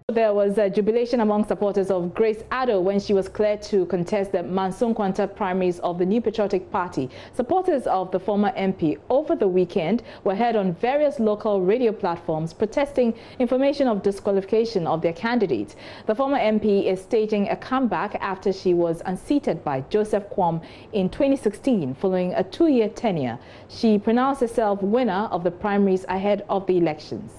There was a jubilation among supporters of Grace Addo when she was cleared to contest the NPP Primaries of the New Patriotic Party. Supporters of the former MP over the weekend were heard on various local radio platforms protesting information of disqualification of their candidate. The former MP is staging a comeback after she was unseated by Joseph Kwam in 2016 following a 2-year tenure. She pronounced herself winner of the primaries ahead of the elections.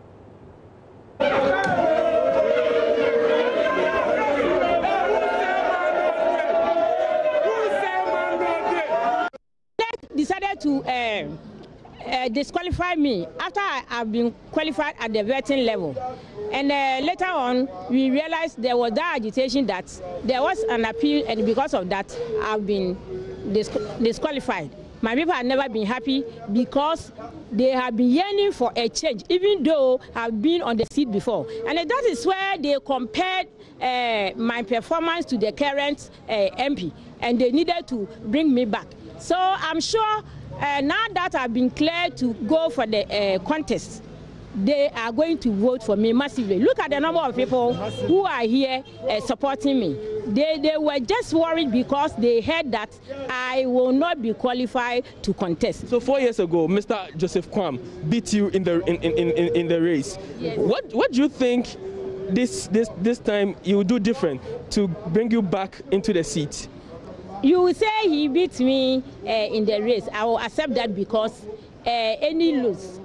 Decided to disqualify me after I've been qualified at the vetting level, and later on we realized there was that agitation that there was an appeal, and because of that I've been disqualified. My people have never been happy because they have been yearning for a change, even though I've been on the seat before. And that is where they compared my performance to the current MP, and they needed to bring me back. So I'm sure now that I've been cleared to go for the contest, they are going to vote for me massively. Look at the number of people who are here supporting me. They were just worried because they heard that I will not be qualified to contest. So 4 years ago, Mr. Joseph Kwam beat you in the race. Yes. What do you think this time you will do different to bring you back into the seat? You will say he beat me in the race. I will accept that because any loss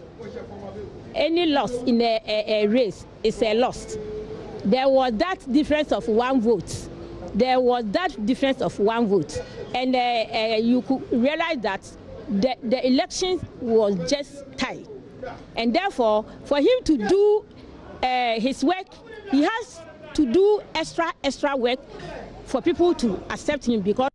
in a race is a loss. There was that difference of 1 vote. There was that difference of 1 vote. And you could realize that the election was just tied. And therefore, for him to do his work, he has to do extra work for people to accept him, because